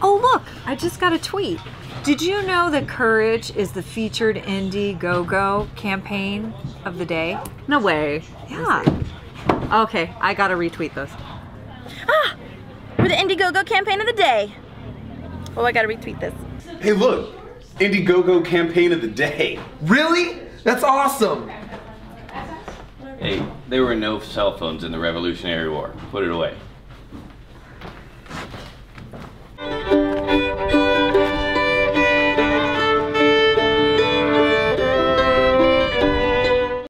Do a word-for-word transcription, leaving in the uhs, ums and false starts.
Oh look, I just got a tweet. Did you know that courage is the featured Indiegogo campaign of the day? No way. Yeah. Okay, I gotta retweet this. Ah, we're the Indiegogo campaign of the day. Oh, I gotta retweet this. Hey look, Indiegogo campaign of the day. Really? That's awesome. Hey, there were no cell phones in the Revolutionary War. Put it away.